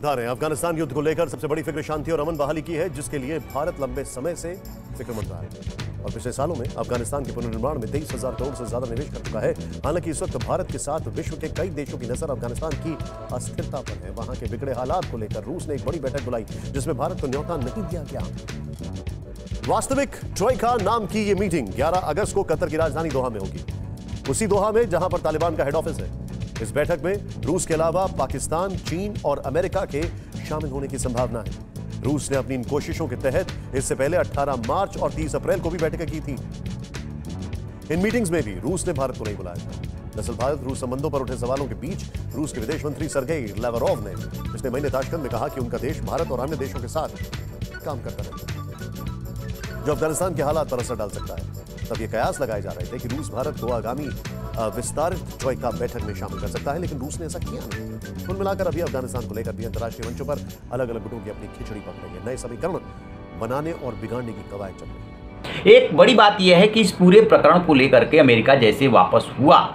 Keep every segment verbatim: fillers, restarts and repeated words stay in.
बता रहे हैं अफगानिस्तान युद्ध को लेकर सबसे बड़ी फिक्र शांति और अमन बहाली की है, जिसके लिए भारत लंबे समय से फिक्रमंद रहा है और पिछले सालों में अफगानिस्तान के पुनर्निर्माण में तेईस हजार करोड़ से ज्यादा निवेश कर चुका है। हालांकि इस वक्त भारत के साथ विश्व के कई देशों की नजर अफगानिस्तान की अस्थिरता पर है। वहां के बिगड़े हालात को लेकर रूस ने एक बड़ी बैठक बुलाई, जिसमें भारत को न्योता नहीं दिया गया। वास्तविक ट्रोइका नाम की ये मीटिंग ग्यारह अगस्त को कतर की राजधानी दोहा में होगी, उसी दोहा में जहां पर तालिबान का हेड ऑफिस है। इस बैठक में रूस के अलावा पाकिस्तान, चीन और अमेरिका के शामिल होने की संभावना है। रूस ने अपनी इन कोशिशों के तहत इससे पहले अठारह मार्च और तीस अप्रैल को भी बैठकें की थी। इन मीटिंग्स में भी रूस ने भारत को नहीं बुलाया था। दरअसल भारत रूस संबंधों पर उठे सवालों के बीच रूस के विदेश मंत्री सर्गेई लावरोव ने पिछले महीने ताशकंद में कहा कि उनका देश भारत और अन्य देशों के साथ काम करता रहेगा, जो अफगानिस्तान के हालात पर असर डाल सकता है। तब ये कयास लगाए जा रहे थे कि रूस भारत को आगामी विस्तारित ट्रोइका बैठक में शामिल कर सकता है, लेकिन रूस ने ऐसा किया नहीं। कुल मिलाकर अभी अफगानिस्तान को लेकर भी अंतर्राष्ट्रीय मंचों पर अलग अलग गुटों की अपनी खिचड़ी पक रही है। नए समीकरण बनाने और बिगाड़ने की कवायद चल रही है। एक बड़ी बात यह है कि इस पूरे प्रकरण को लेकर के अमेरिका जैसे वापस हुआ,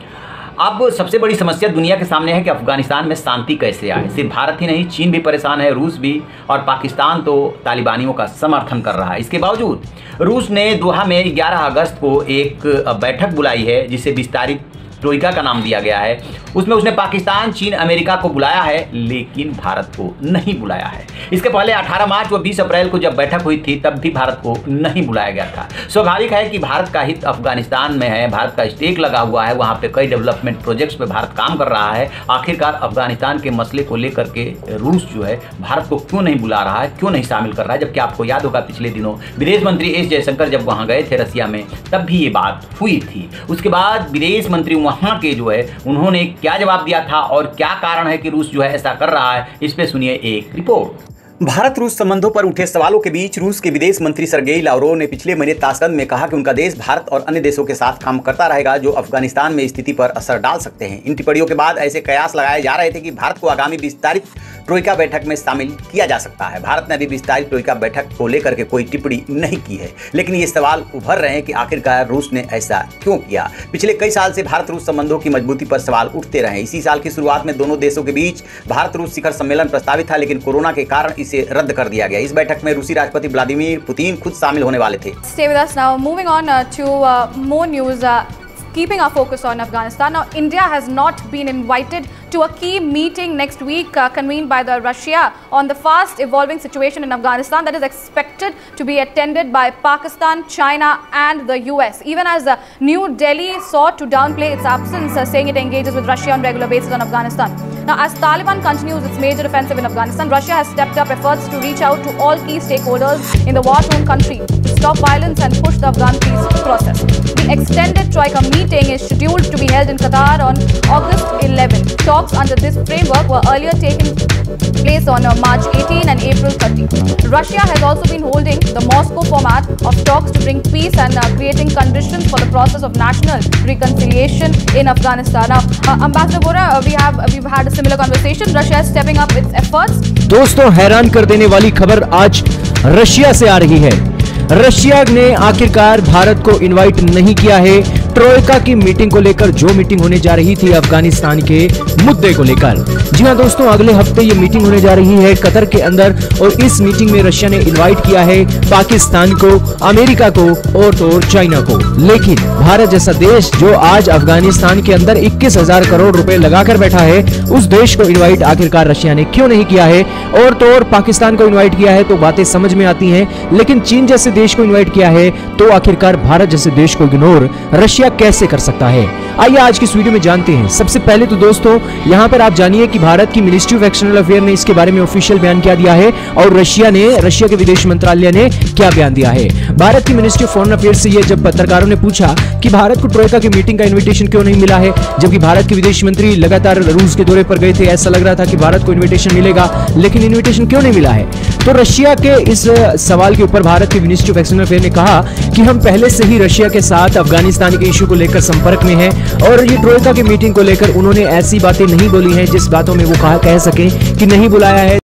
अब सबसे बड़ी समस्या दुनिया के सामने है कि अफगानिस्तान में शांति कैसे आए। सिर्फ भारत ही नहीं, चीन भी परेशान है, रूस भी, और पाकिस्तान तो तालिबानियों का समर्थन कर रहा है। इसके बावजूद रूस ने दोहा में ग्यारह अगस्त को एक बैठक बुलाई है, जिसे विस्तारित ट्रोइका का नाम दिया गया है। उसमें उसने पाकिस्तान, चीन, अमेरिका को बुलाया है, लेकिन भारत को नहीं बुलाया है। इसके पहले अठारह मार्च व बीस अप्रैल को जब बैठक हुई थी, तब भी भारत को नहीं बुलाया गया था। स्वाभाविक है कि भारत का हित अफगानिस्तान में है, भारत का स्टेक लगा हुआ है, वहाँ पे कई डेवलपमेंट प्रोजेक्ट्स पे भारत काम कर रहा है। आखिरकार अफगानिस्तान के मसले को लेकर के रूस जो है भारत को क्यों नहीं बुला रहा है, क्यों नहीं शामिल कर रहा है, जबकि आपको याद होगा पिछले दिनों विदेश मंत्री एस जयशंकर जब वहाँ गए थे रसिया में, तब भी ये बात हुई थी। उसके बाद विदेश मंत्री वहाँ के जो है उन्होंने क्या जवाब दिया था और क्या कारण है कि रूस जो है ऐसा कर रहा है, इस पे सुनिए एक रिपोर्ट। भारत रूस संबंधों पर उठे सवालों के बीच रूस के विदेश मंत्री सर्गेई लावरोव ने पिछले महीने ताशकंद में कहा कि उनका देश भारत और अन्य देशों के साथ काम करता रहेगा, जो अफगानिस्तान में स्थिति पर असर डाल सकते हैं। इन टिप्पणियों के बाद ऐसे कयास लगाए जा रहे थे कि भारत को आगामी विस्तारित ट्रोइका बैठक में शामिल किया जा सकता है। भारत ने अभी विस्तारित ट्रोइका बैठक को लेकर के कोई टिप्पणी नहीं की है, लेकिन ये सवाल उभर रहे हैं कि आखिरकार रूस ने ऐसा क्यों किया। पिछले कई साल से भारत रूस संबंधों की मजबूती पर सवाल उठते रहे। इसी साल की शुरुआत में दोनों देशों के बीच भारत रूस शिखर सम्मेलन प्रस्तावित था, लेकिन कोरोना के कारण इसे रद्द कर दिया गया। इस बैठक में रूसी राष्ट्रपति व्लादिमीर पुतिन खुद शामिल होने वाले थे। Stay with us now. Moving on uh, to uh, more news. Uh, keeping our focus on Afghanistan. Now, India has not been invited to a key meeting next week uh, convened by the Russia on the fast evolving situation in Afghanistan that is expected to be attended by Pakistan, China and the U S. Even as uh, New Delhi sought to downplay its absence, uh, saying it engages with Russia on regular basis on Afghanistan. Now, as Taliban continues its major offensive in Afghanistan, Russia has stepped up efforts to reach out to all key stakeholders in the war-torn country to stop violence and push the Afghan peace process. The extended Troika meeting is scheduled to be held in Qatar on August eleventh. Talks under this framework were earlier taken place on uh, March eighteenth and April thirtieth. Russia has also been holding the Moscow format of talks to bring peace and uh, creating conditions for the process of national reconciliation in Afghanistan. Now, uh, Ambassador Bora, uh, we have uh, we've had a similar conversation. Russia is stepping up its efforts. दोस्तों, हैरान कर देने वाली खबर आज Russia से आ रही है। रशिया ने आखिरकार भारत को इनवाइट नहीं किया है ट्रोइका की मीटिंग को लेकर, जो मीटिंग होने जा रही थी अफगानिस्तान के मुद्दे को लेकर। जी हां दोस्तों, अगले हफ्ते ये मीटिंग होने जा रही है कतर के अंदर, और इस मीटिंग में रशिया ने इनवाइट किया है पाकिस्तान को, अमेरिका को और तो और चाइना को। लेकिन भारत जैसा देश जो आज अफगानिस्तान के अंदर इक्कीस हजार करोड़ रुपए लगाकर बैठा है, उस देश को इन्वाइट आखिरकार रशिया ने क्यों नहीं किया है, और तो और पाकिस्तान को इन्वाइट किया है तो बातें समझ में आती हैं, लेकिन चीन जैसे देश को इन्वाइट किया है तो आखिरकार भारत जैसे देश को इग्नोर रशिया कैसे कर सकता है। आइए आज की इस वीडियो में जानते हैं। सबसे पहले तो दोस्तों, यहां पर आप जानिए कि भारत की मिनिस्ट्री ऑफ एक्सटर्नल अफेयर ने इसके बारे में ऑफिशियल बयान क्या दिया है, और रशिया ने रशिया के विदेश मंत्रालय ने क्या बयान दिया है। भारत की मिनिस्ट्री ऑफ फॉरेन अफेयर से ये जब पत्रकारों ने पूछा कि भारत को ट्रोइका की मीटिंग का इन्विटेशन क्यों नहीं मिला है, जबकि भारत के विदेश मंत्री लगातार रूस के दौरे पर गए थे, ऐसा लग रहा था कि भारत को इन्विटेशन मिलेगा, लेकिन इन्विटेशन क्यों नहीं मिला है। तो रशिया के इस सवाल के ऊपर भारत की मिनिस्ट्री ऑफ एक्सटर्नल अफेयर ने कहा कि हम पहले से ही रशिया के साथ अफगानिस्तान के इशू को लेकर संपर्क में हैं, और ये ट्रोइका की मीटिंग को लेकर उन्होंने ऐसी बातें नहीं बोली हैं जिस बातों में वो कहा कह सकें कि नहीं बुलाया है।